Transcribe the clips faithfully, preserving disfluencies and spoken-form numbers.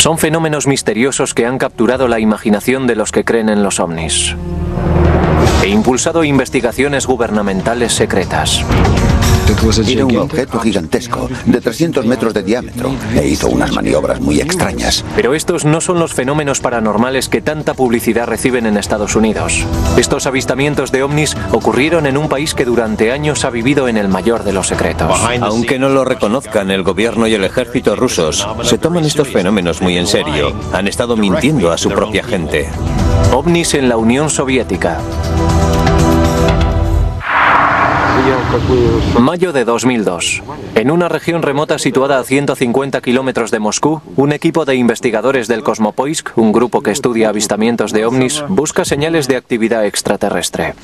Son fenómenos misteriosos que han capturado la imaginación de los que creen en los ovnis e impulsado investigaciones gubernamentales secretas. Era un objeto gigantesco, de trescientos metros de diámetro, e hizo unas maniobras muy extrañas. Pero estos no son los fenómenos paranormales que tanta publicidad reciben en Estados Unidos. Estos avistamientos de ovnis ocurrieron en un país que durante años ha vivido en el mayor de los secretos. Aunque no lo reconozcan, el gobierno y el ejército rusos se toman estos fenómenos muy en serio. Han estado mintiendo a su propia gente. Ovnis en la Unión Soviética. Mayo de dos mil dos. En una región remota situada a ciento cincuenta kilómetros de Moscú, un equipo de investigadores del Kosmopoisk, un grupo que estudia avistamientos de ovnis, busca señales de actividad extraterrestre.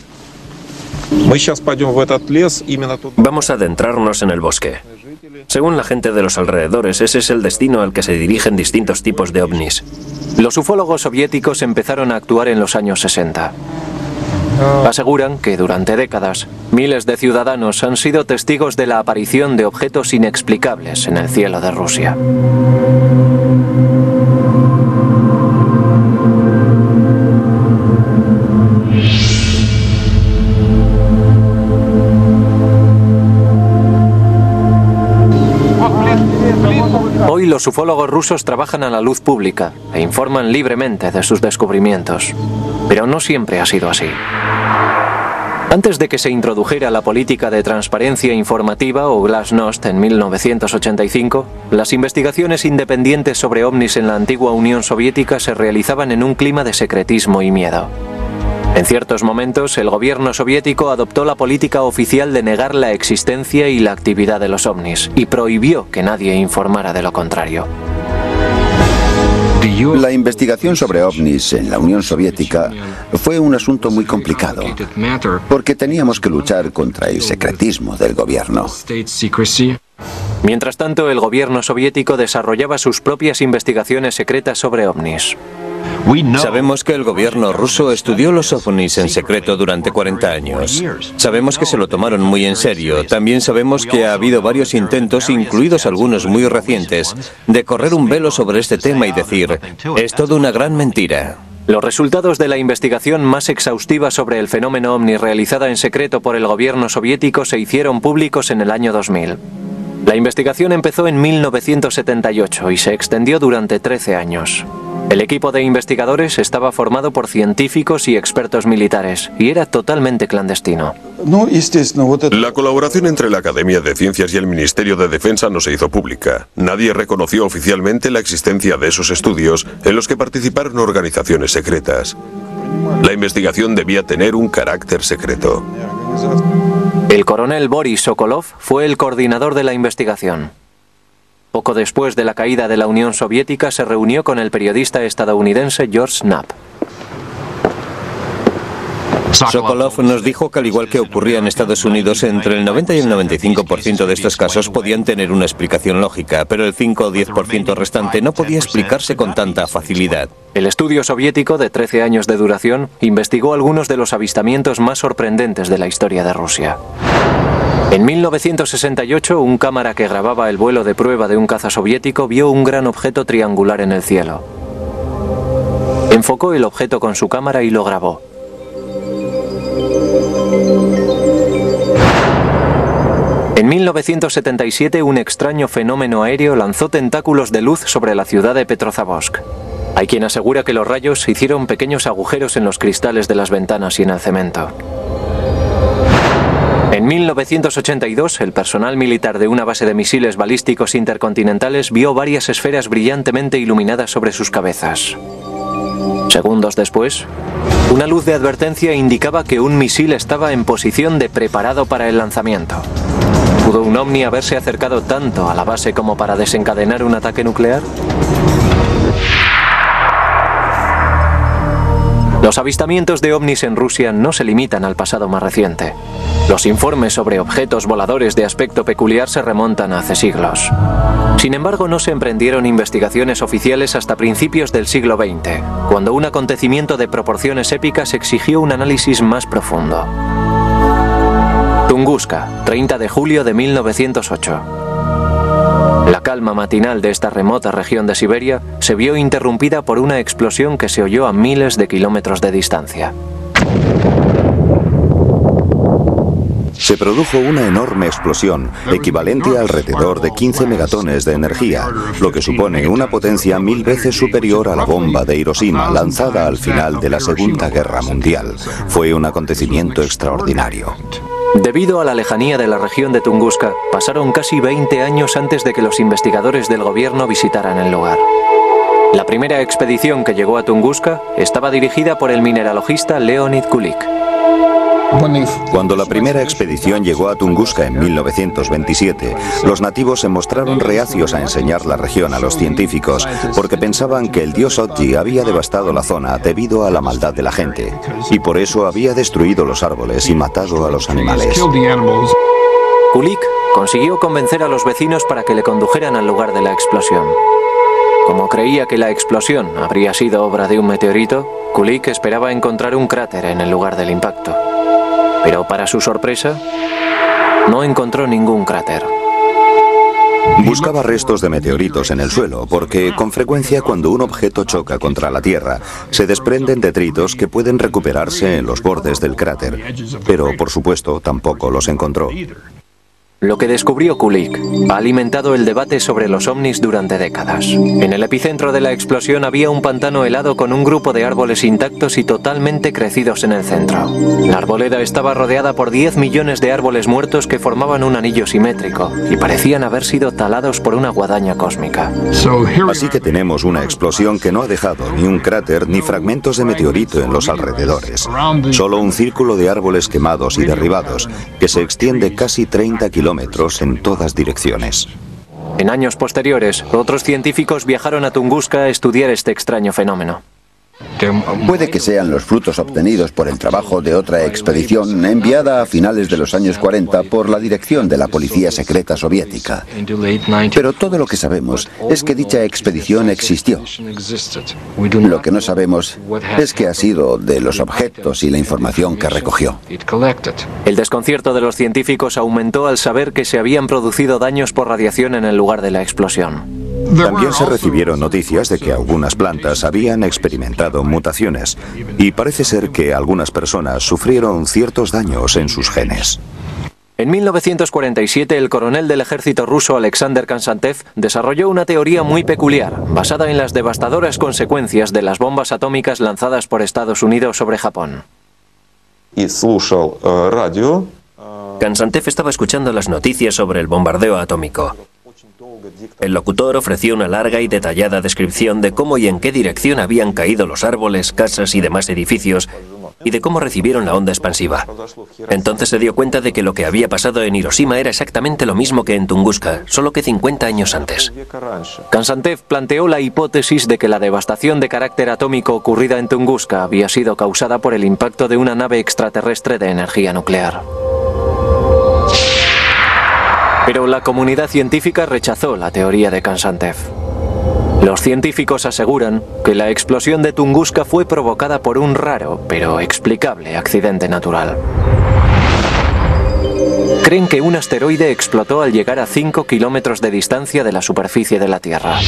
Vamos a adentrarnos en el bosque. Según la gente de los alrededores, ese es el destino al que se dirigen distintos tipos de ovnis. Los ufólogos soviéticos empezaron a actuar en los años sesenta. Aseguran que durante décadas, miles de ciudadanos han sido testigos de la aparición de objetos inexplicables en el cielo de Rusia. Hoy los ufólogos rusos trabajan a la luz pública e informan libremente de sus descubrimientos. Pero no siempre ha sido así. Antes de que se introdujera la política de transparencia informativa o Glasnost en mil novecientos ochenta y cinco, las investigaciones independientes sobre ovnis en la antigua Unión Soviética se realizaban en un clima de secretismo y miedo. En ciertos momentos, el gobierno soviético adoptó la política oficial de negar la existencia y la actividad de los ovnis y prohibió que nadie informara de lo contrario. La investigación sobre ovnis en la Unión Soviética fue un asunto muy complicado, porque teníamos que luchar contra el secretismo del gobierno. Mientras tanto, el gobierno soviético desarrollaba sus propias investigaciones secretas sobre ovnis. Sabemos que el gobierno ruso estudió los ovnis en secreto durante cuarenta años. Sabemos que se lo tomaron muy en serio. También sabemos que ha habido varios intentos, incluidos algunos muy recientes, de correr un velo sobre este tema y decir, es todo una gran mentira. Los resultados de la investigación más exhaustiva sobre el fenómeno ovni realizada en secreto por el gobierno soviético se hicieron públicos en el año dos mil. La investigación empezó en mil novecientos setenta y ocho y se extendió durante trece años. El equipo de investigadores estaba formado por científicos y expertos militares y era totalmente clandestino. La colaboración entre la Academia de Ciencias y el Ministerio de Defensa no se hizo pública. Nadie reconoció oficialmente la existencia de esos estudios en los que participaron organizaciones secretas. La investigación debía tener un carácter secreto. El coronel Boris Sokolov fue el coordinador de la investigación. Poco después de la caída de la Unión Soviética se reunió con el periodista estadounidense George Knapp. Sokolov nos dijo que al igual que ocurría en Estados Unidos, entre el noventa y el noventa y cinco por ciento de estos casos podían tener una explicación lógica, pero el cinco o diez por ciento restante no podía explicarse con tanta facilidad. El estudio soviético, de trece años de duración, investigó algunos de los avistamientos más sorprendentes de la historia de Rusia. En mil novecientos sesenta y ocho, un cámara que grababa el vuelo de prueba de un caza soviético vio un gran objeto triangular en el cielo. Enfocó el objeto con su cámara y lo grabó. En mil novecientos setenta y siete, un extraño fenómeno aéreo lanzó tentáculos de luz sobre la ciudad de Petropavlovsk. Hay quien asegura que los rayos hicieron pequeños agujeros en los cristales de las ventanas y en el cemento. En mil novecientos ochenta y dos, el personal militar de una base de misiles balísticos intercontinentales vio varias esferas brillantemente iluminadas sobre sus cabezas. Segundos después, una luz de advertencia indicaba que un misil estaba en posición de preparado para el lanzamiento. ¿Pudo un ovni haberse acercado tanto a la base como para desencadenar un ataque nuclear? Los avistamientos de ovnis en Rusia no se limitan al pasado más reciente. Los informes sobre objetos voladores de aspecto peculiar se remontan a hace siglos. Sin embargo, no se emprendieron investigaciones oficiales hasta principios del siglo veinte, cuando un acontecimiento de proporciones épicas exigió un análisis más profundo. Tunguska, treinta de julio de mil novecientos ocho. La calma matinal de esta remota región de Siberia se vio interrumpida por una explosión que se oyó a miles de kilómetros de distancia. Se produjo una enorme explosión, equivalente a alrededor de quince megatones de energía, lo que supone una potencia mil veces superior a la bomba de Hiroshima lanzada al final de la Segunda Guerra Mundial. Fue un acontecimiento extraordinario. Debido a la lejanía de la región de Tunguska, pasaron casi veinte años antes de que los investigadores del gobierno visitaran el lugar. La primera expedición que llegó a Tunguska estaba dirigida por el mineralogista Leonid Kulik. Cuando la primera expedición llegó a Tunguska en mil novecientos veintisiete, los nativos se mostraron reacios a enseñar la región a los científicos porque pensaban que el dios Otji había devastado la zona debido a la maldad de la gente y por eso había destruido los árboles y matado a los animales. Kulik consiguió convencer a los vecinos para que le condujeran al lugar de la explosión. Como creía que la explosión habría sido obra de un meteorito, Kulik esperaba encontrar un cráter en el lugar del impacto. Pero para su sorpresa, no encontró ningún cráter. Buscaba restos de meteoritos en el suelo, porque con frecuencia cuando un objeto choca contra la Tierra, se desprenden detritos que pueden recuperarse en los bordes del cráter. Pero, por supuesto, tampoco los encontró. Lo que descubrió Kulik ha alimentado el debate sobre los ovnis durante décadas. En el epicentro de la explosión había un pantano helado con un grupo de árboles intactos y totalmente crecidos en el centro. La arboleda estaba rodeada por diez millones de árboles muertos que formaban un anillo simétrico y parecían haber sido talados por una guadaña cósmica. Así que tenemos una explosión que no ha dejado ni un cráter ni fragmentos de meteorito en los alrededores. Solo un círculo de árboles quemados y derribados que se extiende casi treinta kilómetros en todas direcciones. En años posteriores, otros científicos viajaron a Tunguska a estudiar este extraño fenómeno. Puede que sean los frutos obtenidos por el trabajo de otra expedición enviada a finales de los años cuarenta por la dirección de la policía secreta soviética. Pero todo lo que sabemos es que dicha expedición existió. Lo que no sabemos es qué ha sido de los objetos y la información que recogió. El desconcierto de los científicos aumentó al saber que se habían producido daños por radiación en el lugar de la explosión. También se recibieron noticias de que algunas plantas habían experimentado mutaciones y parece ser que algunas personas sufrieron ciertos daños en sus genes. En mil novecientos cuarenta y siete, el coronel del ejército ruso Alexander Konstantev desarrolló una teoría muy peculiar, basada en las devastadoras consecuencias de las bombas atómicas lanzadas por Estados Unidos sobre Japón. Konstantev estaba escuchando las noticias sobre el bombardeo atómico. El locutor ofreció una larga y detallada descripción de cómo y en qué dirección habían caído los árboles, casas y demás edificios, y de cómo recibieron la onda expansiva. Entonces se dio cuenta de que lo que había pasado en Hiroshima era exactamente lo mismo que en Tunguska, solo que cincuenta años antes. Konstantev planteó la hipótesis de que la devastación de carácter atómico ocurrida en Tunguska había sido causada por el impacto de una nave extraterrestre de energía nuclear. Pero la comunidad científica rechazó la teoría de Konstantev. Los científicos aseguran que la explosión de Tunguska fue provocada por un raro, pero explicable accidente natural. Creen que un asteroide explotó al llegar a cinco kilómetros de distancia de la superficie de la Tierra.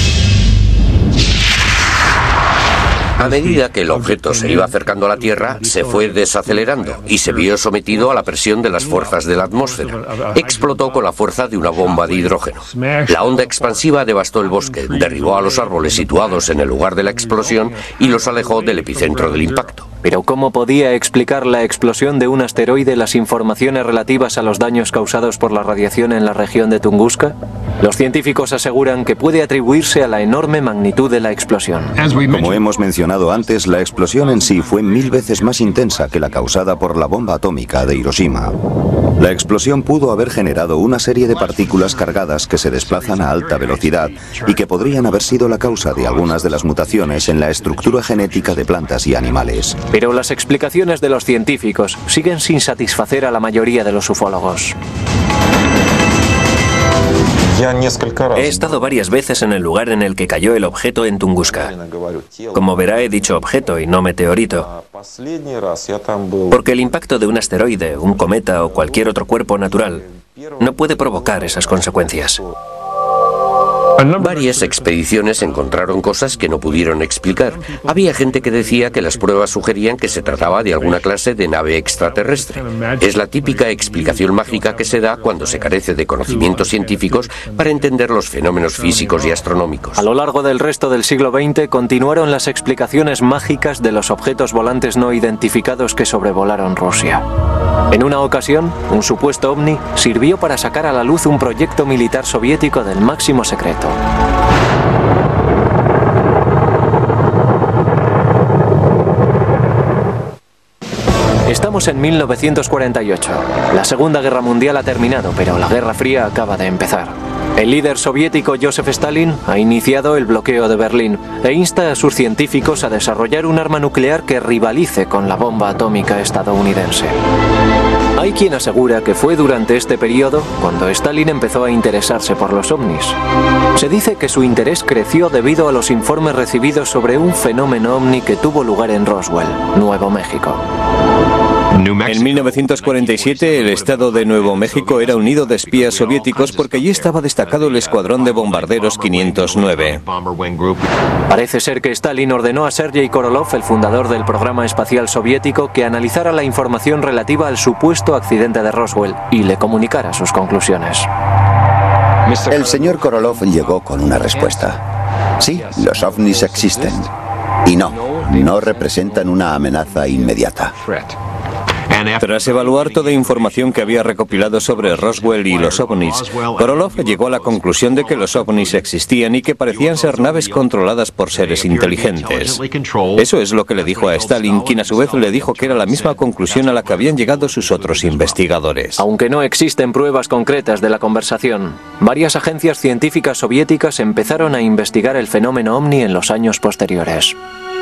A medida que el objeto se iba acercando a la Tierra, se fue desacelerando y se vio sometido a la presión de las fuerzas de la atmósfera. Explotó con la fuerza de una bomba de hidrógeno. La onda expansiva devastó el bosque, derribó a los árboles situados en el lugar de la explosión y los alejó del epicentro del impacto. Pero ¿cómo podía explicar la explosión de un asteroide las informaciones relativas a los daños causados por la radiación en la región de Tunguska? Los científicos aseguran que puede atribuirse a la enorme magnitud de la explosión. Como hemos mencionado antes, la explosión en sí fue mil veces más intensa que la causada por la bomba atómica de Hiroshima. La explosión pudo haber generado una serie de partículas cargadas que se desplazan a alta velocidad y que podrían haber sido la causa de algunas de las mutaciones en la estructura genética de plantas y animales. Pero las explicaciones de los científicos siguen sin satisfacer a la mayoría de los ufólogos. He estado varias veces en el lugar en el que cayó el objeto en Tunguska. Como verá, he dicho objeto y no meteorito, porque el impacto de un asteroide, un cometa o cualquier otro cuerpo natural no puede provocar esas consecuencias. Varias expediciones encontraron cosas que no pudieron explicar. Había gente que decía que las pruebas sugerían que se trataba de alguna clase de nave extraterrestre. Es la típica explicación mágica que se da cuando se carece de conocimientos científicos para entender los fenómenos físicos y astronómicos. A lo largo del resto del siglo veinte continuaron las explicaciones mágicas de los objetos volantes no identificados que sobrevolaron Rusia. En una ocasión, un supuesto ovni sirvió para sacar a la luz un proyecto militar soviético del máximo secreto. Estamos en mil novecientos cuarenta y ocho. La Segunda Guerra Mundial ha terminado, pero la Guerra Fría acaba de empezar. El líder soviético Joseph Stalin ha iniciado el bloqueo de Berlín e insta a sus científicos a desarrollar un arma nuclear que rivalice con la bomba atómica estadounidense. Hay quien asegura que fue durante este periodo cuando Stalin empezó a interesarse por los ovnis. Se dice que su interés creció debido a los informes recibidos sobre un fenómeno ovni que tuvo lugar en Roswell, Nuevo México. En mil novecientos cuarenta y siete, el estado de Nuevo México era un nido de espías soviéticos porque allí estaba destacado el escuadrón de bombarderos quinientos nueve. Parece ser que Stalin ordenó a Sergei Korolev, el fundador del programa espacial soviético, que analizara la información relativa al supuesto accidente de Roswell y le comunicara sus conclusiones. El señor Korolev llegó con una respuesta. Sí, los ovnis existen. Y no, no representan una amenaza inmediata. Tras evaluar toda información que había recopilado sobre Roswell y los ovnis, Korolev llegó a la conclusión de que los ovnis existían y que parecían ser naves controladas por seres inteligentes. Eso es lo que le dijo a Stalin, quien a su vez le dijo que era la misma conclusión a la que habían llegado sus otros investigadores. Aunque no existen pruebas concretas de la conversación, varias agencias científicas soviéticas empezaron a investigar el fenómeno ovni en los años posteriores.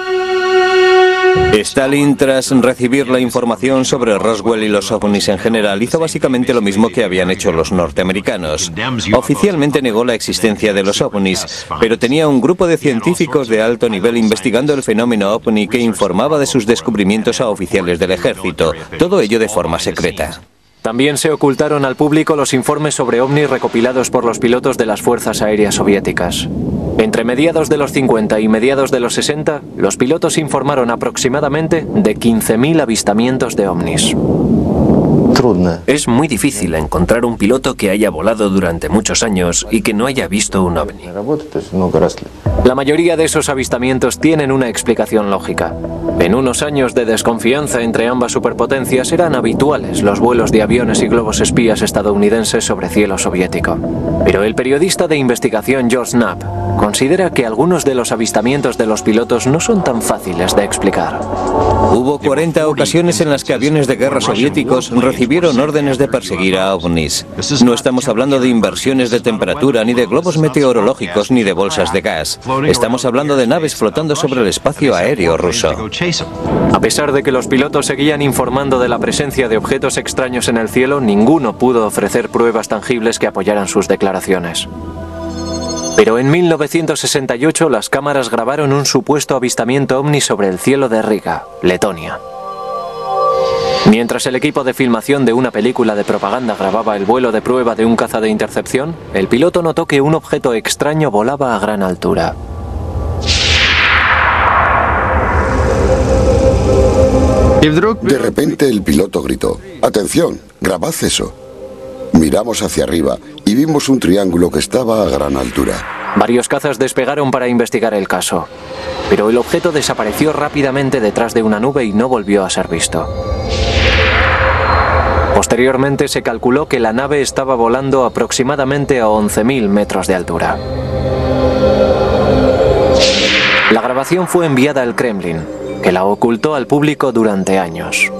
Stalin, tras recibir la información sobre Roswell y los ovnis en general, hizo básicamente lo mismo que habían hecho los norteamericanos. Oficialmente negó la existencia de los ovnis, pero tenía un grupo de científicos de alto nivel investigando el fenómeno ovni que informaba de sus descubrimientos a oficiales del ejército, todo ello de forma secreta. También se ocultaron al público los informes sobre ovnis recopilados por los pilotos de las fuerzas aéreas soviéticas. Entre mediados de los cincuenta y mediados de los sesenta, los pilotos informaron aproximadamente de quince mil avistamientos de ovnis. Es muy difícil encontrar un piloto que haya volado durante muchos años y que no haya visto un ovni. La mayoría de esos avistamientos tienen una explicación lógica. En unos años de desconfianza entre ambas superpotencias eran habituales los vuelos de aviones y globos espías estadounidenses sobre cielo soviético. Pero el periodista de investigación George Knapp considera que algunos de los avistamientos de los pilotos no son tan fáciles de explicar. Hubo cuarenta ocasiones en las que aviones de guerra soviéticos recibieron órdenes de perseguir a ovnis. No estamos hablando de inversiones de temperatura, ni de globos meteorológicos, ni de bolsas de gas. Estamos hablando de naves flotando sobre el espacio aéreo ruso. A pesar de que los pilotos seguían informando de la presencia de objetos extraños en el cielo, ninguno pudo ofrecer pruebas tangibles que apoyaran sus declaraciones. Pero en mil novecientos sesenta y ocho las cámaras grabaron un supuesto avistamiento ovni sobre el cielo de Riga, Letonia. Mientras el equipo de filmación de una película de propaganda grababa el vuelo de prueba de un caza de intercepción, el piloto notó que un objeto extraño volaba a gran altura. De repente el piloto gritó: «¡Atención! ¡Grabad eso!». Miramos hacia arriba y vimos un triángulo que estaba a gran altura. Varios cazas despegaron para investigar el caso, pero el objeto desapareció rápidamente detrás de una nube y no volvió a ser visto. Posteriormente se calculó que la nave estaba volando aproximadamente a once mil metros de altura. La grabación fue enviada al Kremlin, que la ocultó al público durante años.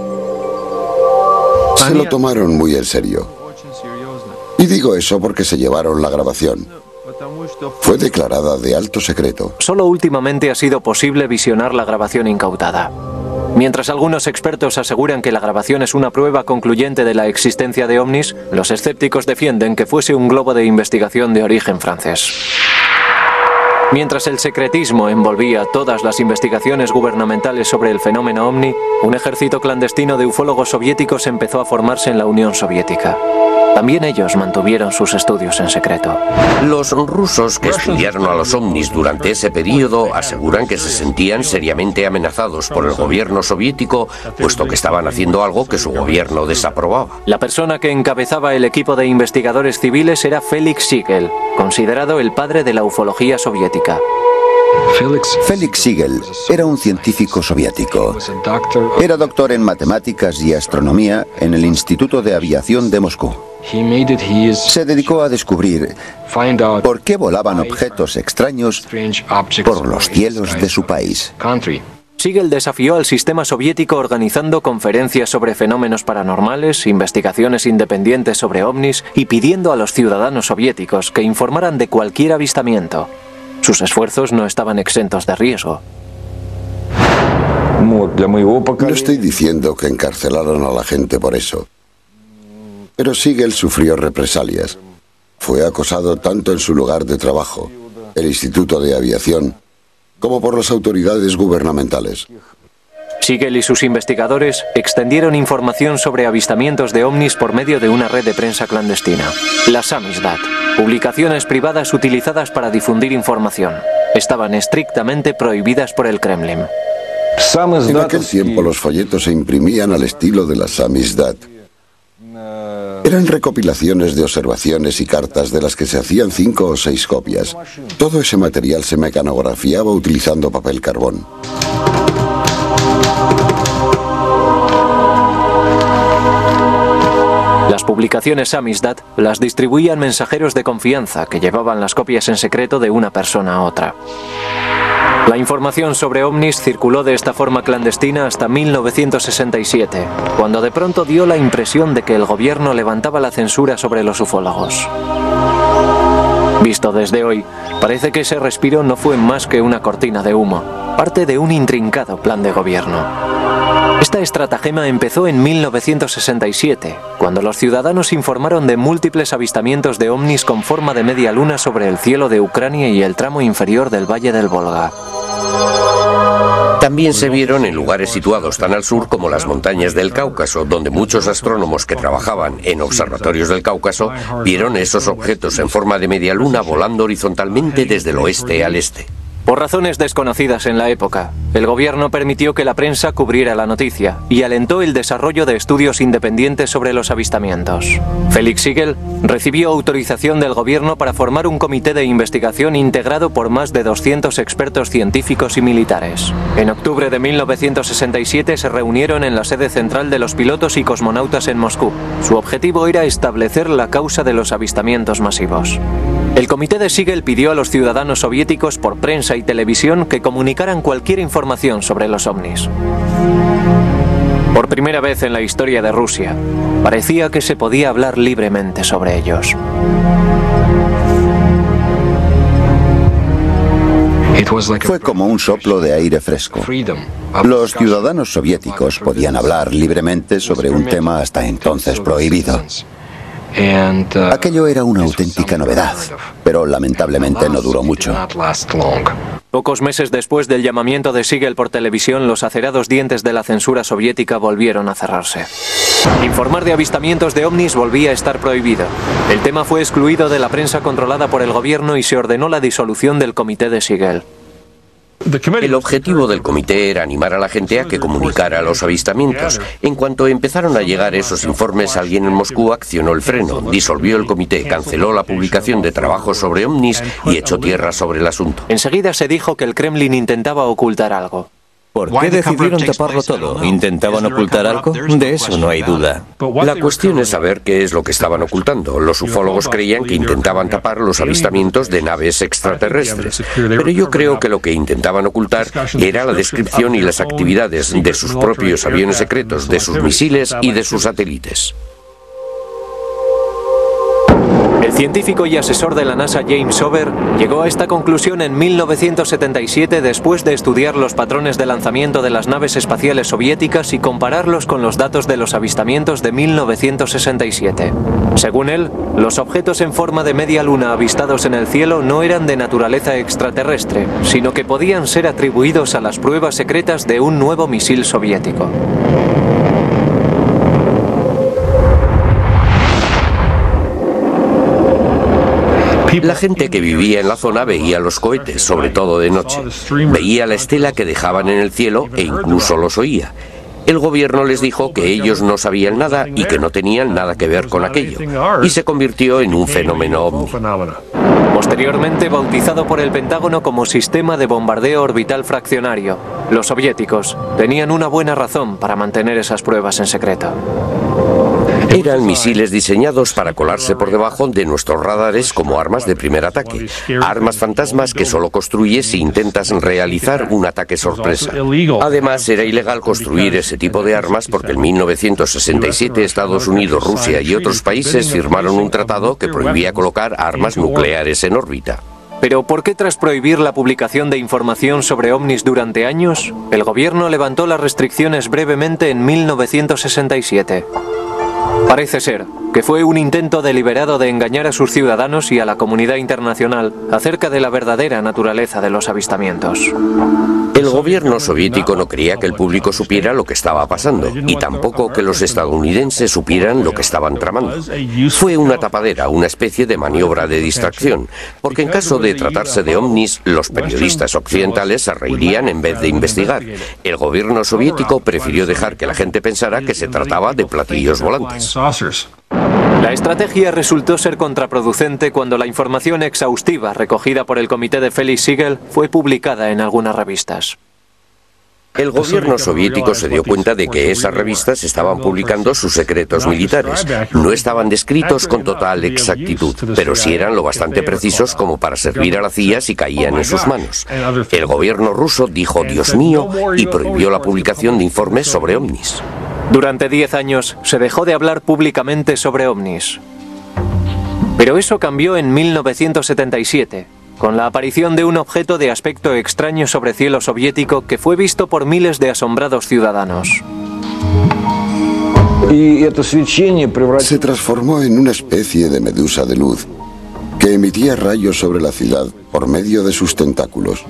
Se lo tomaron muy en serio. Y digo eso porque se llevaron la grabación. Fue declarada de alto secreto. Solo últimamente ha sido posible visionar la grabación incautada. Mientras algunos expertos aseguran que la grabación es una prueba concluyente de la existencia de ovnis, los escépticos defienden que fuese un globo de investigación de origen francés. Mientras el secretismo envolvía todas las investigaciones gubernamentales sobre el fenómeno ovni, un ejército clandestino de ufólogos soviéticos empezó a formarse en la Unión Soviética. También ellos mantuvieron sus estudios en secreto. Los rusos que estudiaron a los ovnis durante ese periodo aseguran que se sentían seriamente amenazados por el gobierno soviético, puesto que estaban haciendo algo que su gobierno desaprobaba. La persona que encabezaba el equipo de investigadores civiles era Felix Siegel, considerado el padre de la ufología soviética. Felix Siegel era un científico soviético. Era doctor en matemáticas y astronomía en el Instituto de Aviación de Moscú. Se dedicó a descubrir por qué volaban objetos extraños por los cielos de su país. Siegel desafió al sistema soviético organizando conferencias sobre fenómenos paranormales, investigaciones independientes sobre ovnis y pidiendo a los ciudadanos soviéticos que informaran de cualquier avistamiento. Sus esfuerzos no estaban exentos de riesgo. No estoy diciendo que encarcelaron a la gente por eso, pero Siegel sufrió represalias. Fue acosado tanto en su lugar de trabajo, el Instituto de Aviación, como por las autoridades gubernamentales. Siegel y sus investigadores extendieron información sobre avistamientos de ovnis por medio de una red de prensa clandestina, la Samizdat. Publicaciones privadas utilizadas para difundir información. Estaban estrictamente prohibidas por el Kremlin. En aquel tiempo los folletos se imprimían al estilo de la Samizdat. Eran recopilaciones de observaciones y cartas de las que se hacían cinco o seis copias. Todo ese material se mecanografiaba utilizando papel carbón. Las publicaciones Samizdat las distribuían mensajeros de confianza que llevaban las copias en secreto de una persona a otra. La información sobre ovnis circuló de esta forma clandestina hasta mil novecientos sesenta y siete, cuando de pronto dio la impresión de que el gobierno levantaba la censura sobre los ufólogos. Visto desde hoy, parece que ese respiro no fue más que una cortina de humo, parte de un intrincado plan de gobierno. Esta estratagema empezó en mil novecientos sesenta y siete, cuando los ciudadanos informaron de múltiples avistamientos de ovnis con forma de media luna sobre el cielo de Ucrania y el tramo inferior del Valle del Volga. También se vieron en lugares situados tan al sur como las montañas del Cáucaso, donde muchos astrónomos que trabajaban en observatorios del Cáucaso vieron esos objetos en forma de media luna volando horizontalmente desde el oeste al este. Por razones desconocidas en la época, el gobierno permitió que la prensa cubriera la noticia y alentó el desarrollo de estudios independientes sobre los avistamientos. Felix Siegel recibió autorización del gobierno para formar un comité de investigación integrado por más de doscientos expertos científicos y militares. En octubre de mil novecientos sesenta y siete se reunieron en la sede central de los pilotos y cosmonautas en Moscú. Su objetivo era establecer la causa de los avistamientos masivos. El comité de Siegel pidió a los ciudadanos soviéticos por prensa y televisión que comunicaran cualquier información sobre los ovnis. Por primera vez en la historia de Rusia, parecía que se podía hablar libremente sobre ellos. Fue como un soplo de aire fresco. Los ciudadanos soviéticos podían hablar libremente sobre un tema hasta entonces prohibido. Aquello era una auténtica novedad, pero lamentablemente no duró mucho. Pocos meses después del llamamiento de Siegel por televisión, los acerados dientes de la censura soviética volvieron a cerrarse. Informar de avistamientos de ovnis volvía a estar prohibido. El tema fue excluido de la prensa controlada por el gobierno y se ordenó la disolución del comité de Siegel. El objetivo del comité era animar a la gente a que comunicara los avistamientos. En cuanto empezaron a llegar esos informes, alguien en Moscú accionó el freno, disolvió el comité, canceló la publicación de trabajos sobre ovnis y echó tierra sobre el asunto. Enseguida se dijo que el Kremlin intentaba ocultar algo. ¿Por qué decidieron taparlo todo? ¿Intentaban ocultar algo? De eso no hay duda. La cuestión es saber qué es lo que estaban ocultando. Los ufólogos creían que intentaban tapar los avistamientos de naves extraterrestres. Pero yo creo que lo que intentaban ocultar era la descripción y las actividades de sus propios aviones secretos, de sus misiles y de sus satélites. El científico y asesor de la NASA James Ober llegó a esta conclusión en mil novecientos setenta y siete después de estudiar los patrones de lanzamiento de las naves espaciales soviéticas y compararlos con los datos de los avistamientos de mil novecientos sesenta y siete. Según él, los objetos en forma de media luna avistados en el cielo no eran de naturaleza extraterrestre, sino que podían ser atribuidos a las pruebas secretas de un nuevo misil soviético. La gente que vivía en la zona veía los cohetes, sobre todo de noche. Veía la estela que dejaban en el cielo e incluso los oía. El gobierno les dijo que ellos no sabían nada y que no tenían nada que ver con aquello, y se convirtió en un fenómeno ovni. Posteriormente bautizado por el Pentágono como Sistema de Bombardeo Orbital Fraccionario, los soviéticos tenían una buena razón para mantener esas pruebas en secreto. Eran misiles diseñados para colarse por debajo de nuestros radares como armas de primer ataque, armas fantasmas que solo construyes si intentas realizar un ataque sorpresa. Además, era ilegal construir ese tipo de armas porque en mil novecientos sesenta y siete Estados Unidos, Rusia y otros países firmaron un tratado que prohibía colocar armas nucleares en órbita. Pero ¿por qué tras prohibir la publicación de información sobre ovnis durante años, el gobierno levantó las restricciones brevemente en mil novecientos sesenta y siete? Parece ser que fue un intento deliberado de engañar a sus ciudadanos y a la comunidad internacional acerca de la verdadera naturaleza de los avistamientos. El gobierno soviético no quería que el público supiera lo que estaba pasando y tampoco que los estadounidenses supieran lo que estaban tramando. Fue una tapadera, una especie de maniobra de distracción, porque en caso de tratarse de ovnis, los periodistas occidentales se reirían en vez de investigar. El gobierno soviético prefirió dejar que la gente pensara que se trataba de platillos volantes. La estrategia resultó ser contraproducente cuando la información exhaustiva recogida por el comité de Felix Siegel fue publicada en algunas revistas. El gobierno soviético se dio cuenta de que esas revistas estaban publicando sus secretos militares. No estaban descritos con total exactitud, pero sí eran lo bastante precisos como para servir a la C I A si caían en sus manos. El gobierno ruso dijo «Dios mío» y prohibió la publicación de informes sobre ovnis. Durante diez años se dejó de hablar públicamente sobre ovnis. Pero eso cambió en mil novecientos setenta y siete, con la aparición de un objeto de aspecto extraño sobre cielo soviético que fue visto por miles de asombrados ciudadanos. Se transformó en una especie de medusa de luz que emitía rayos sobre la ciudad por medio de sus tentáculos.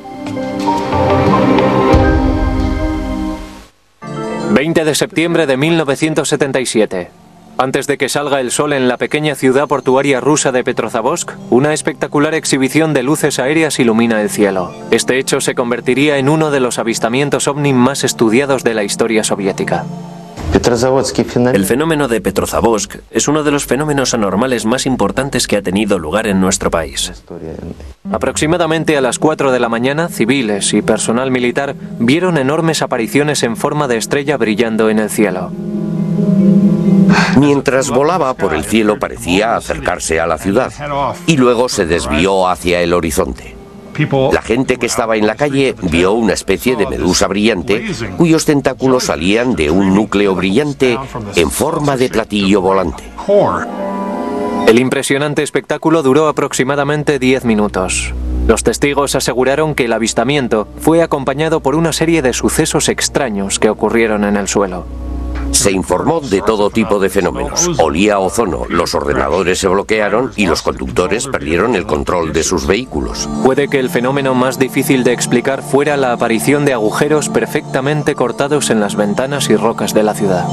veinte de septiembre de mil novecientos setenta y siete. Antes de que salga el sol en la pequeña ciudad portuaria rusa de Petrozavodsk, una espectacular exhibición de luces aéreas ilumina el cielo. Este hecho se convertiría en uno de los avistamientos ovni más estudiados de la historia soviética. El fenómeno de Petrozavodsk es uno de los fenómenos anormales más importantes que ha tenido lugar en nuestro país. Aproximadamente a las cuatro de la mañana, civiles y personal militar vieron enormes apariciones en forma de estrella brillando en el cielo. Mientras volaba por el cielo parecía acercarse a la ciudad y luego se desvió hacia el horizonte. La gente que estaba en la calle vio una especie de medusa brillante cuyos tentáculos salían de un núcleo brillante en forma de platillo volante. El impresionante espectáculo duró aproximadamente diez minutos. Los testigos aseguraron que el avistamiento fue acompañado por una serie de sucesos extraños que ocurrieron en el suelo. Se informó de todo tipo de fenómenos. Olía a ozono, los ordenadores se bloquearon y los conductores perdieron el control de sus vehículos. Puede que el fenómeno más difícil de explicar fuera la aparición de agujeros perfectamente cortados en las ventanas y rocas de la ciudad.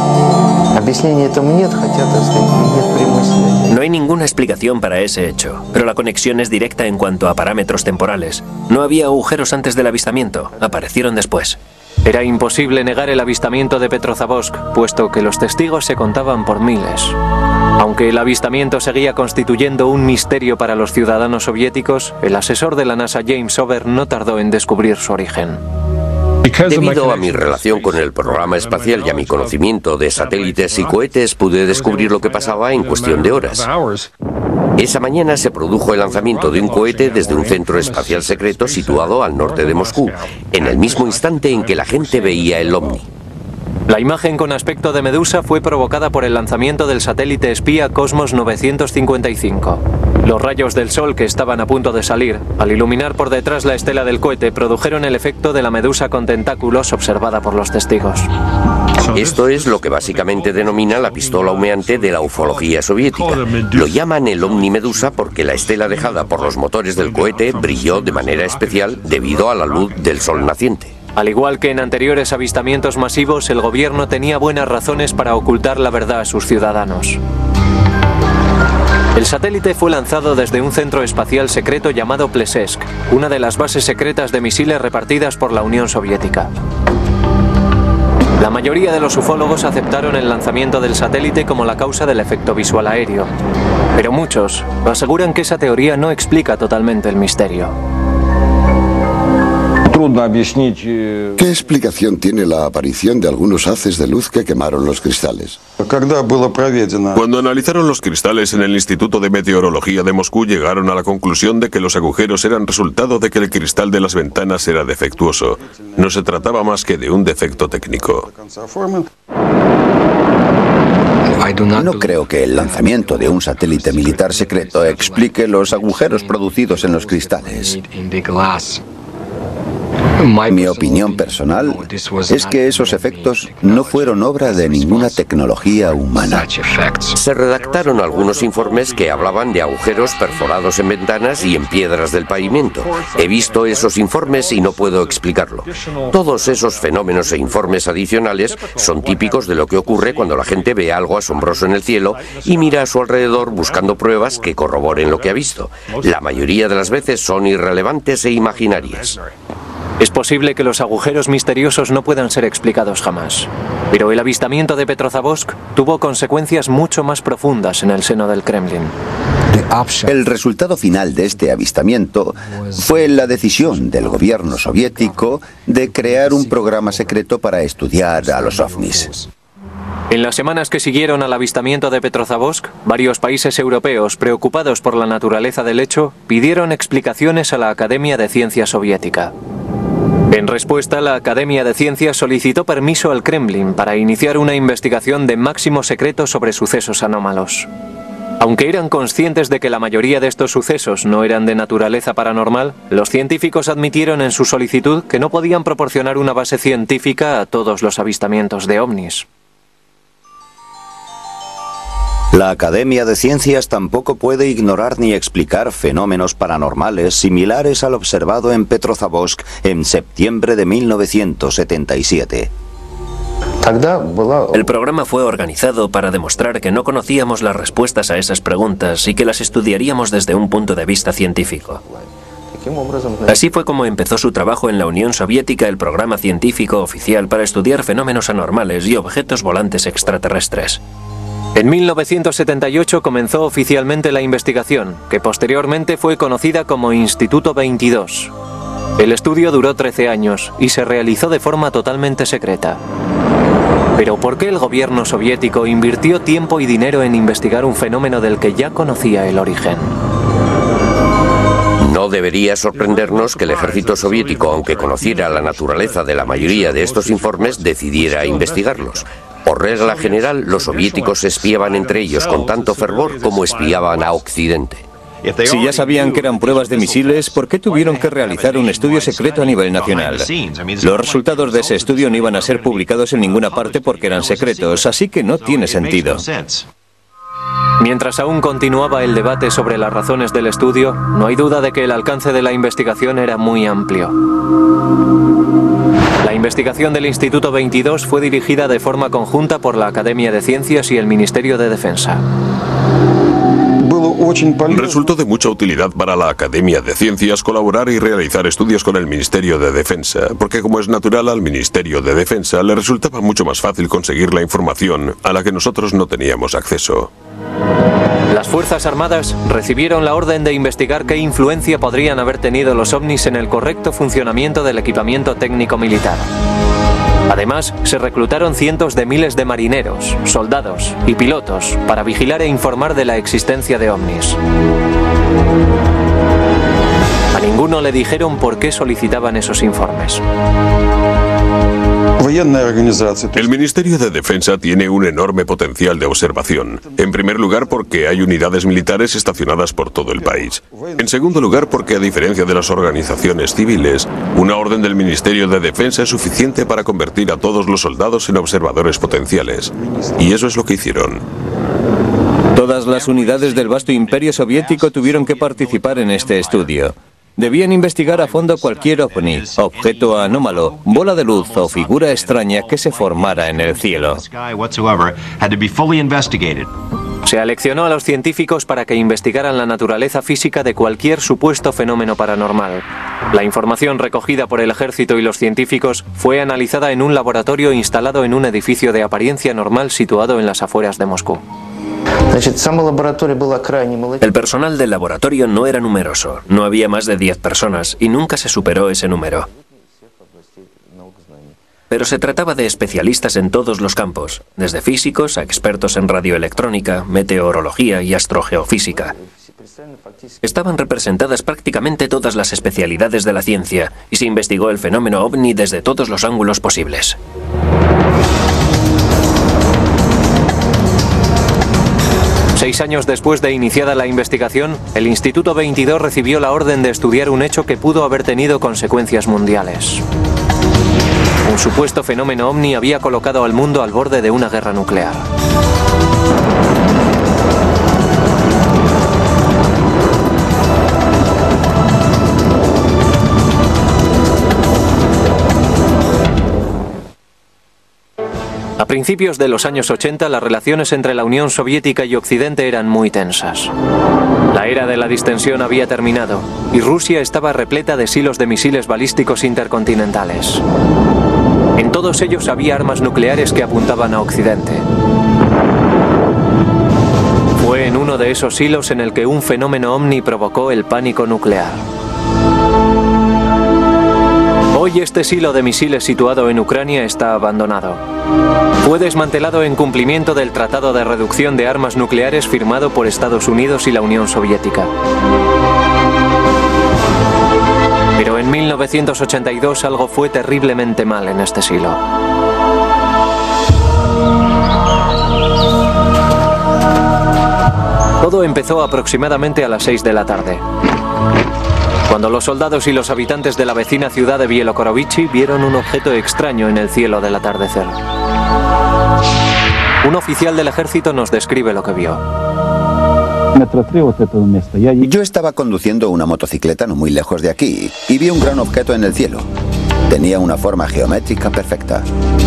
No hay ninguna explicación para ese hecho, pero la conexión es directa en cuanto a parámetros temporales. No había agujeros antes del avistamiento, aparecieron después. Era imposible negar el avistamiento de Petrozavodsk, puesto que los testigos se contaban por miles. Aunque el avistamiento seguía constituyendo un misterio para los ciudadanos soviéticos, el asesor de la NASA James Over no tardó en descubrir su origen. Debido a mi relación con el programa espacial y a mi conocimiento de satélites y cohetes, pude descubrir lo que pasaba en cuestión de horas. Esa mañana se produjo el lanzamiento de un cohete desde un centro espacial secreto situado al norte de Moscú, en el mismo instante en que la gente veía el ovni. La imagen con aspecto de medusa fue provocada por el lanzamiento del satélite espía Cosmos novecientos cincuenta y cinco. Los rayos del sol que estaban a punto de salir, al iluminar por detrás la estela del cohete, produjeron el efecto de la medusa con tentáculos observada por los testigos. Esto es lo que básicamente denomina la pistola humeante de la ufología soviética. Lo llaman el ovni medusa porque la estela dejada por los motores del cohete brilló de manera especial debido a la luz del sol naciente. Al igual que en anteriores avistamientos masivos, el gobierno tenía buenas razones para ocultar la verdad a sus ciudadanos. El satélite fue lanzado desde un centro espacial secreto llamado Plesetsk, una de las bases secretas de misiles repartidas por la Unión Soviética. La mayoría de los ufólogos aceptaron el lanzamiento del satélite como la causa del efecto visual aéreo, pero muchos aseguran que esa teoría no explica totalmente el misterio. ¿Qué explicación tiene la aparición de algunos haces de luz que quemaron los cristales? Cuando analizaron los cristales en el Instituto de Meteorología de Moscú, llegaron a la conclusión de que los agujeros eran resultado de que el cristal de las ventanas era defectuoso. No se trataba más que de un defecto técnico. No creo que el lanzamiento de un satélite militar secreto explique los agujeros producidos en los cristales. Mi opinión personal es que esos efectos no fueron obra de ninguna tecnología humana. Se redactaron algunos informes que hablaban de agujeros perforados en ventanas y en piedras del pavimento. He visto esos informes y no puedo explicarlo. Todos esos fenómenos e informes adicionales son típicos de lo que ocurre cuando la gente ve algo asombroso en el cielo y mira a su alrededor buscando pruebas que corroboren lo que ha visto. La mayoría de las veces son irrelevantes e imaginarias. Es posible que los agujeros misteriosos no puedan ser explicados jamás, pero el avistamiento de Petrozavodsk tuvo consecuencias mucho más profundas en el seno del Kremlin. El resultado final de este avistamiento fue la decisión del gobierno soviético de crear un programa secreto para estudiar a los ovnis. En las semanas que siguieron al avistamiento de Petrozavodsk, varios países europeos, preocupados por la naturaleza del hecho, pidieron explicaciones a la Academia de Ciencias Soviética. En respuesta, la Academia de Ciencias solicitó permiso al Kremlin para iniciar una investigación de máximo secreto sobre sucesos anómalos. Aunque eran conscientes de que la mayoría de estos sucesos no eran de naturaleza paranormal, los científicos admitieron en su solicitud que no podían proporcionar una base científica a todos los avistamientos de ovnis. La Academia de Ciencias tampoco puede ignorar ni explicar fenómenos paranormales similares al observado en Petrozavodsk en septiembre de mil novecientos setenta y siete. El programa fue organizado para demostrar que no conocíamos las respuestas a esas preguntas y que las estudiaríamos desde un punto de vista científico. Así fue como empezó su trabajo en la Unión Soviética el programa científico oficial para estudiar fenómenos anormales y objetos volantes extraterrestres. En mil novecientos setenta y ocho comenzó oficialmente la investigación, que posteriormente fue conocida como Instituto veintidós. El estudio duró trece años y se realizó de forma totalmente secreta. Pero ¿por qué el gobierno soviético invirtió tiempo y dinero en investigar un fenómeno del que ya conocía el origen? No debería sorprendernos que el ejército soviético, aunque conociera la naturaleza de la mayoría de estos informes, decidiera investigarlos. Por regla general, los soviéticos espiaban entre ellos con tanto fervor como espiaban a Occidente. Si ya sabían que eran pruebas de misiles, ¿por qué tuvieron que realizar un estudio secreto a nivel nacional? Los resultados de ese estudio no iban a ser publicados en ninguna parte porque eran secretos, así que no tiene sentido. Mientras aún continuaba el debate sobre las razones del estudio, no hay duda de que el alcance de la investigación era muy amplio. La investigación del Instituto veintidós fue dirigida de forma conjunta por la Academia de Ciencias y el Ministerio de Defensa. Resultó de mucha utilidad para la Academia de Ciencias colaborar y realizar estudios con el Ministerio de Defensa, porque como es natural, al Ministerio de Defensa le resultaba mucho más fácil conseguir la información a la que nosotros no teníamos acceso. Las Fuerzas Armadas recibieron la orden de investigar qué influencia podrían haber tenido los ovnis en el correcto funcionamiento del equipamiento técnico militar. Además, se reclutaron cientos de miles de marineros, soldados y pilotos para vigilar e informar de la existencia de ovnis. A ninguno le dijeron por qué solicitaban esos informes. El Ministerio de Defensa tiene un enorme potencial de observación. En primer lugar, porque hay unidades militares estacionadas por todo el país. En segundo lugar, porque a diferencia de las organizaciones civiles, una orden del Ministerio de Defensa es suficiente para convertir a todos los soldados en observadores potenciales. Y eso es lo que hicieron. Todas las unidades del vasto imperio soviético tuvieron que participar en este estudio. Debían investigar a fondo cualquier ovni, objeto anómalo, bola de luz o figura extraña que se formara en el cielo. Se aleccionó a los científicos para que investigaran la naturaleza física de cualquier supuesto fenómeno paranormal. La información recogida por el ejército y los científicos fue analizada en un laboratorio instalado en un edificio de apariencia normal situado en las afueras de Moscú. El personal del laboratorio no era numeroso, no había más de diez personas y nunca se superó ese número. Pero se trataba de especialistas en todos los campos, desde físicos a expertos en radioelectrónica, meteorología y astrogeofísica. Estaban representadas prácticamente todas las especialidades de la ciencia y se investigó el fenómeno ovni desde todos los ángulos posibles. Seis años después de iniciada la investigación, el Instituto veintidós recibió la orden de estudiar un hecho que pudo haber tenido consecuencias mundiales. Un supuesto fenómeno ovni había colocado al mundo al borde de una guerra nuclear. A principios de los años ochenta, las relaciones entre la Unión Soviética y Occidente eran muy tensas. La era de la distensión había terminado y Rusia estaba repleta de silos de misiles balísticos intercontinentales. En todos ellos había armas nucleares que apuntaban a Occidente. Fue en uno de esos silos en el que un fenómeno ovni provocó el pánico nuclear. Hoy este silo de misiles situado en Ucrania está abandonado. Fue desmantelado en cumplimiento del Tratado de Reducción de Armas Nucleares firmado por Estados Unidos y la Unión Soviética. Pero en mil novecientos ochenta y dos algo fue terriblemente mal en este silo. Todo empezó aproximadamente a las seis de la tarde, cuando los soldados y los habitantes de la vecina ciudad de Bielorukrovich vieron un objeto extraño en el cielo del atardecer. Un oficial del ejército nos describe lo que vio. Yo estaba conduciendo una motocicleta no muy lejos de aquí y vi un gran objeto en el cielo. Tenía una forma geométrica perfecta.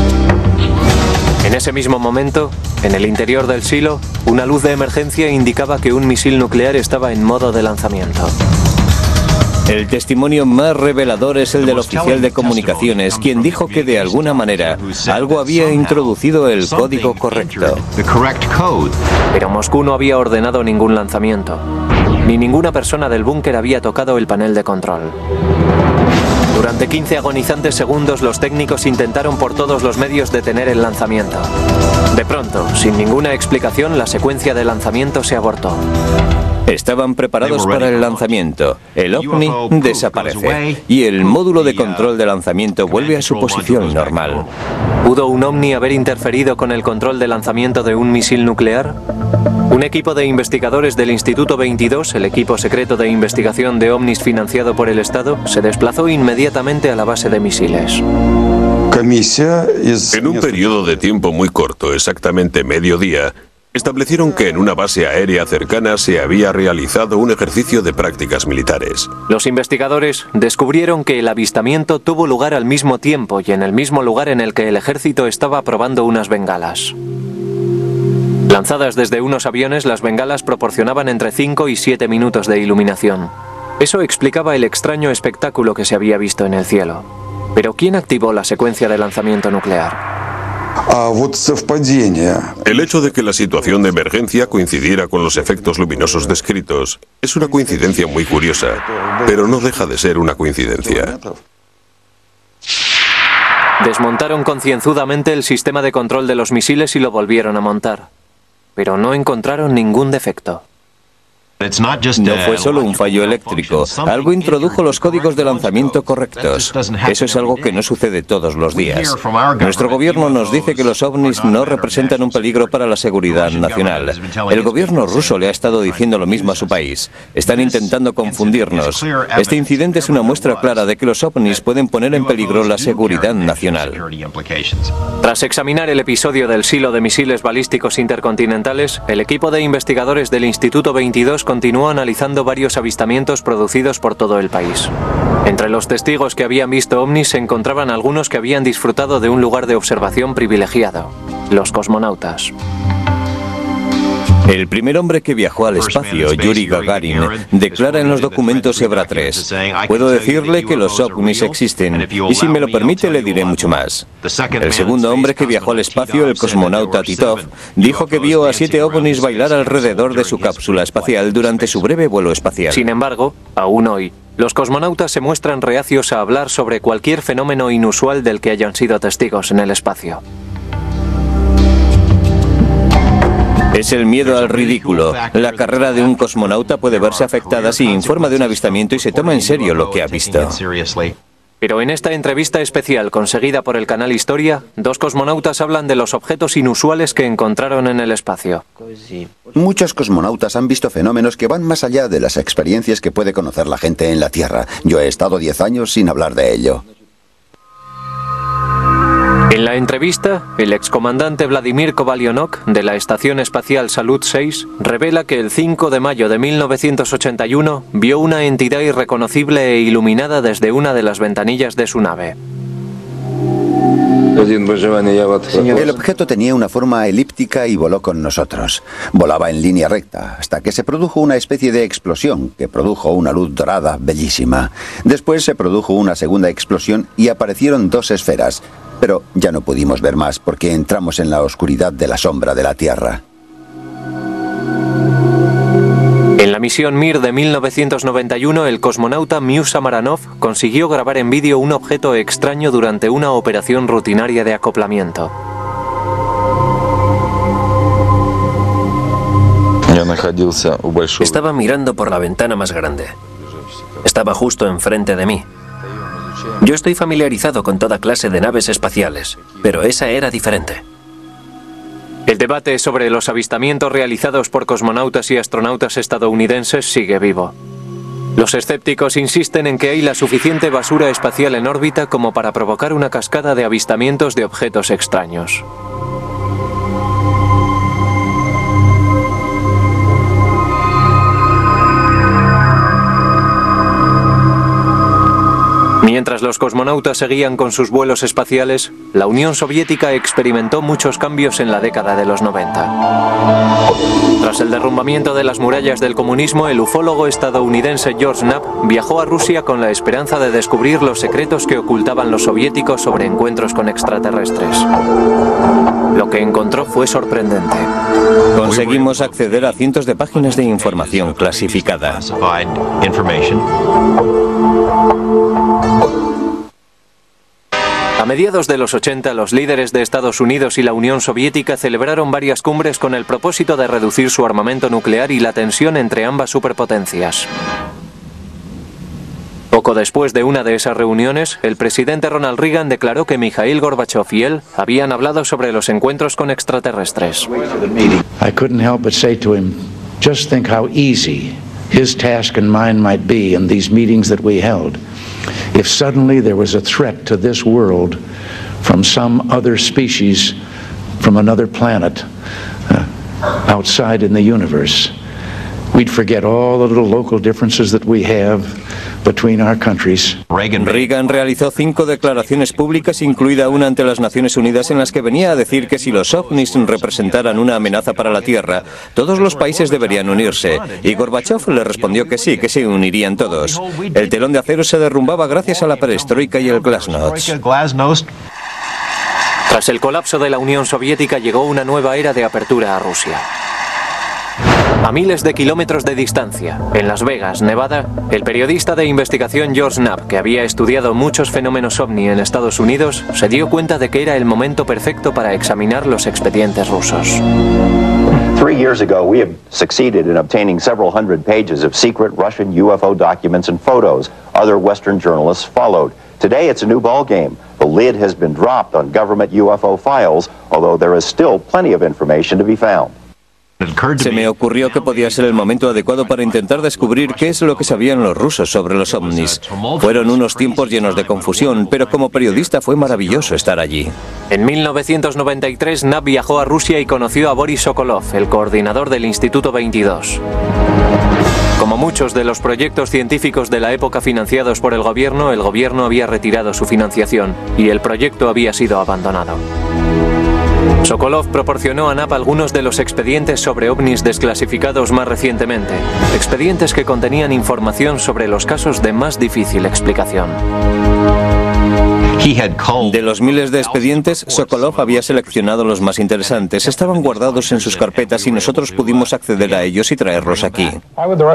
En ese mismo momento, en el interior del silo, una luz de emergencia indicaba que un misil nuclear estaba en modo de lanzamiento. El testimonio más revelador es el del oficial de comunicaciones, quien dijo que de alguna manera algo había introducido el código correcto. Pero Moscú no había ordenado ningún lanzamiento, ni ninguna persona del búnker había tocado el panel de control. Durante quince agonizantes segundos los técnicos intentaron por todos los medios detener el lanzamiento. De pronto, sin ninguna explicación, la secuencia de lanzamiento se abortó. Estaban preparados para el lanzamiento. El ovni desaparece y el módulo de control de lanzamiento vuelve a su posición normal. ¿Pudo un ovni haber interferido con el control de lanzamiento de un misil nuclear? Un equipo de investigadores del Instituto veintidós, el equipo secreto de investigación de ovnis financiado por el Estado, se desplazó inmediatamente a la base de misiles. En un periodo de tiempo muy corto, exactamente mediodía, establecieron que en una base aérea cercana se había realizado un ejercicio de prácticas militares. Los investigadores descubrieron que el avistamiento tuvo lugar al mismo tiempo y en el mismo lugar en el que el ejército estaba probando unas bengalas. Lanzadas desde unos aviones, las bengalas proporcionaban entre cinco y siete minutos de iluminación. Eso explicaba el extraño espectáculo que se había visto en el cielo. Pero ¿quién activó la secuencia de lanzamiento nuclear? El hecho de que la situación de emergencia coincidiera con los efectos luminosos descritos es una coincidencia muy curiosa, pero no deja de ser una coincidencia. Desmontaron concienzudamente el sistema de control de los misiles y lo volvieron a montar, pero no encontraron ningún defecto. No fue solo un fallo eléctrico, algo introdujo los códigos de lanzamiento correctos. Eso es algo que no sucede todos los días. Nuestro gobierno nos dice que los ovnis no representan un peligro para la seguridad nacional. El gobierno ruso le ha estado diciendo lo mismo a su país. Están intentando confundirnos. Este incidente es una muestra clara de que los ovnis pueden poner en peligro la seguridad nacional. Tras examinar el episodio del silo de misiles balísticos intercontinentales, el equipo de investigadores del Instituto veintidós continuó analizando varios avistamientos producidos por todo el país. Entre los testigos que habían visto ovnis se encontraban algunos que habían disfrutado de un lugar de observación privilegiado, los cosmonautas. El primer hombre que viajó al espacio, Yuri Gagarin, declara en los documentos EBRA tres: puedo decirle que los ovnis existen, y si me lo permite le diré mucho más. El segundo hombre que viajó al espacio, el cosmonauta Titov, dijo que vio a siete ovnis bailar alrededor de su cápsula espacial durante su breve vuelo espacial. Sin embargo, aún hoy, los cosmonautas se muestran reacios a hablar sobre cualquier fenómeno inusual del que hayan sido testigos en el espacio. Es el miedo al ridículo. La carrera de un cosmonauta puede verse afectada si informa de un avistamiento y se toma en serio lo que ha visto. Pero en esta entrevista especial conseguida por el canal Historia, dos cosmonautas hablan de los objetos inusuales que encontraron en el espacio. Muchos cosmonautas han visto fenómenos que van más allá de las experiencias que puede conocer la gente en la Tierra. Yo he estado diez años sin hablar de ello. En la entrevista, el excomandante Vladimir Kovalyonok, de la Estación Espacial Salyut seis, revela que el cinco de mayo de mil novecientos ochenta y uno vio una entidad irreconocible e iluminada desde una de las ventanillas de su nave. El objeto tenía una forma elíptica y voló con nosotros. Volaba en línea recta, hasta que se produjo una especie de explosión que produjo una luz dorada bellísima. Después se produjo una segunda explosión y aparecieron dos esferas. Pero ya no pudimos ver más porque entramos en la oscuridad de la sombra de la Tierra. En la misión Mir de mil novecientos noventa y uno, el cosmonauta Miusa Maranov consiguió grabar en vídeo un objeto extraño durante una operación rutinaria de acoplamiento. Estaba mirando por la ventana más grande. Estaba justo enfrente de mí. Yo estoy familiarizado con toda clase de naves espaciales, pero esa era diferente. El debate sobre los avistamientos realizados por cosmonautas y astronautas estadounidenses sigue vivo. Los escépticos insisten en que hay la suficiente basura espacial en órbita como para provocar una cascada de avistamientos de objetos extraños. Mientras los cosmonautas seguían con sus vuelos espaciales, la Unión Soviética experimentó muchos cambios en la década de los noventa. Tras el derrumbamiento de las murallas del comunismo, el ufólogo estadounidense George Knapp viajó a Rusia con la esperanza de descubrir los secretos que ocultaban los soviéticos sobre encuentros con extraterrestres. Lo que encontró fue sorprendente. Conseguimos acceder a cientos de páginas de información clasificada. A mediados de los ochenta, los líderes de Estados Unidos y la Unión Soviética celebraron varias cumbres con el propósito de reducir su armamento nuclear y la tensión entre ambas superpotencias. Poco después de una de esas reuniones, el presidente Ronald Reagan declaró que Mikhail Gorbachev y él habían hablado sobre los encuentros con extraterrestres. I couldn't help but say to him, just think how easy his task and mine might be in these meetings that we held. If suddenly there was a threat to this world from some other species, from another planet, uh, outside in the universe, we'd forget all the little local differences that we have between our countries. Reagan realizó cinco declaraciones públicas, incluida una ante las Naciones Unidas, en las que venía a decir que si los ovnis representaran una amenaza para la Tierra, todos los países deberían unirse. Y Gorbachev le respondió que sí, que se unirían todos. El telón de acero se derrumbaba gracias a la perestroika y el glasnost. Tras el colapso de la Unión Soviética llegó una nueva era de apertura a Rusia. A miles de kilómetros de distancia, en Las Vegas, Nevada, el periodista de investigación George Knapp, que había estudiado muchos fenómenos ovni en Estados Unidos, se dio cuenta de que era el momento perfecto para examinar los expedientes rusos. Three years ago, we have succeeded in obtaining several hundred pages of secret Russian U F O documents and photos. Other Western journalists followed. Today, it's a new ballgame. The lid has been dropped on government U F O files, although there is still plenty of information to be found. Se me ocurrió que podía ser el momento adecuado para intentar descubrir qué es lo que sabían los rusos sobre los ovnis. Fueron unos tiempos llenos de confusión, pero como periodista fue maravilloso estar allí. En mil novecientos noventa y tres, Knapp viajó a Rusia y conoció a Boris Sokolov, el coordinador del Instituto veintidós. Como muchos de los proyectos científicos de la época financiados por el gobierno, el gobierno había retirado su financiación y el proyecto había sido abandonado. Sokolov proporcionó a Knapp algunos de los expedientes sobre ovnis desclasificados más recientemente, expedientes que contenían información sobre los casos de más difícil explicación. De los miles de expedientes, Sokolov había seleccionado los más interesantes. Estaban guardados en sus carpetas y nosotros pudimos acceder a ellos y traerlos aquí. Colonel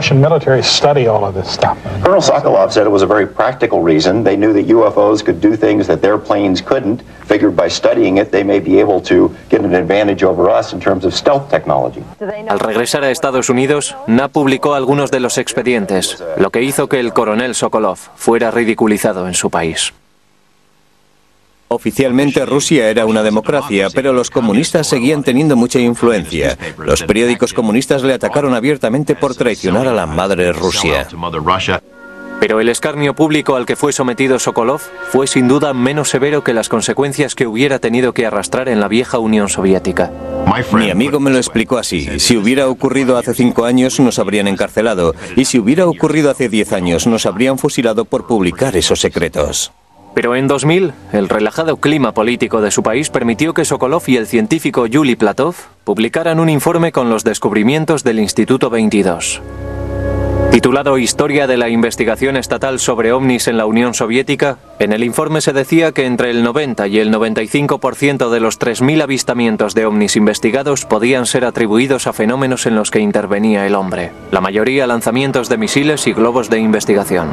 Sokolov said it was a very practical reason. They knew that U F Os could do things that their planes couldn't. Figured by studying it, they may be able to get an advantage over us in terms of stealth technology. Al regresar a Estados Unidos, Knapp publicó algunos de los expedientes, lo que hizo que el coronel Sokolov fuera ridiculizado en su país. Oficialmente Rusia era una democracia, pero los comunistas seguían teniendo mucha influencia. Los periódicos comunistas le atacaron abiertamente por traicionar a la madre Rusia. Pero el escarnio público al que fue sometido Sokolov fue sin duda menos severo que las consecuencias que hubiera tenido que arrastrar en la vieja Unión Soviética. Mi amigo me lo explicó así: si hubiera ocurrido hace cinco años nos habrían encarcelado, y si hubiera ocurrido hace diez años nos habrían fusilado por publicar esos secretos. Pero en dos mil, el relajado clima político de su país permitió que Sokolov y el científico Yuli Platov publicaran un informe con los descubrimientos del Instituto veintidós. Titulado Historia de la investigación estatal sobre ovnis en la Unión Soviética, en el informe se decía que entre el noventa y el noventa y cinco por ciento de los tres mil avistamientos de ovnis investigados podían ser atribuidos a fenómenos en los que intervenía el hombre, la mayoría lanzamientos de misiles y globos de investigación.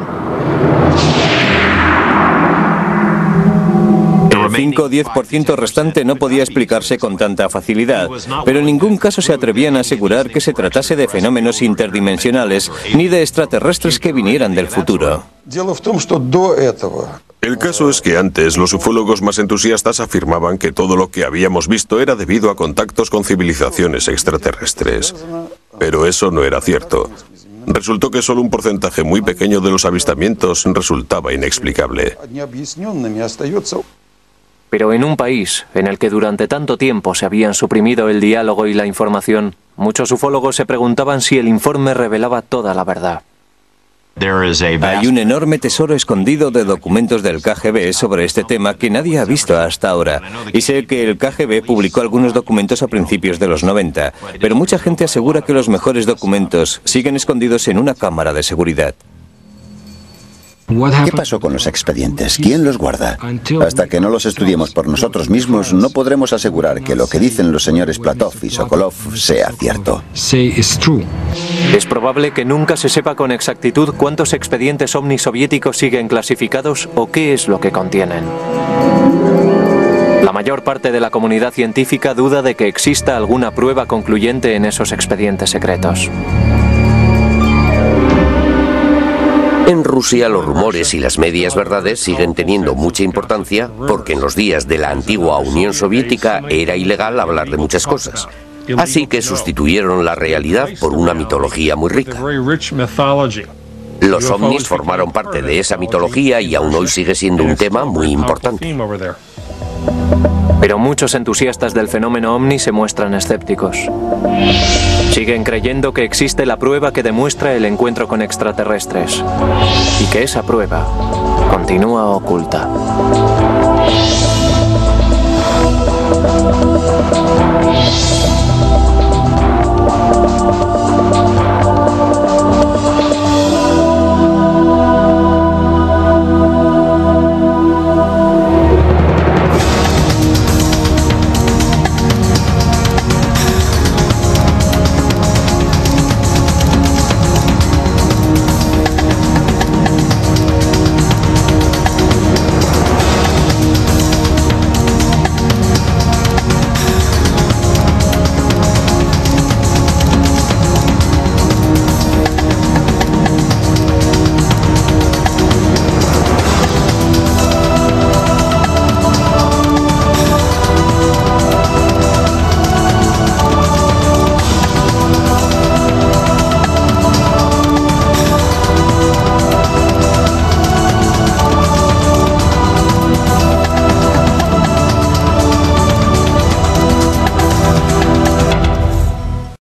El cinco o diez por ciento restante no podía explicarse con tanta facilidad, pero en ningún caso se atrevían a asegurar que se tratase de fenómenos interdimensionales ni de extraterrestres que vinieran del futuro. El caso es que antes los ufólogos más entusiastas afirmaban que todo lo que habíamos visto era debido a contactos con civilizaciones extraterrestres. Pero eso no era cierto. Resultó que solo un porcentaje muy pequeño de los avistamientos resultaba inexplicable. Pero en un país en el que durante tanto tiempo se habían suprimido el diálogo y la información, muchos ufólogos se preguntaban si el informe revelaba toda la verdad. Hay un enorme tesoro escondido de documentos del K G B sobre este tema que nadie ha visto hasta ahora. Y sé que el K G B publicó algunos documentos a principios de los noventa, pero mucha gente asegura que los mejores documentos siguen escondidos en una cámara de seguridad. ¿Qué pasó con los expedientes? ¿Quién los guarda? Hasta que no los estudiemos por nosotros mismos, no podremos asegurar que lo que dicen los señores Platov y Sokolov sea cierto. Es probable que nunca se sepa con exactitud cuántos expedientes ovni soviéticos siguen clasificados o qué es lo que contienen. La mayor parte de la comunidad científica duda de que exista alguna prueba concluyente en esos expedientes secretos. En Rusia los rumores y las medias verdades siguen teniendo mucha importancia porque en los días de la antigua Unión Soviética era ilegal hablar de muchas cosas. Así que sustituyeron la realidad por una mitología muy rica. Los ovnis formaron parte de esa mitología y aún hoy sigue siendo un tema muy importante. Pero muchos entusiastas del fenómeno ovni se muestran escépticos. Siguen creyendo que existe la prueba que demuestra el encuentro con extraterrestres y que esa prueba continúa oculta.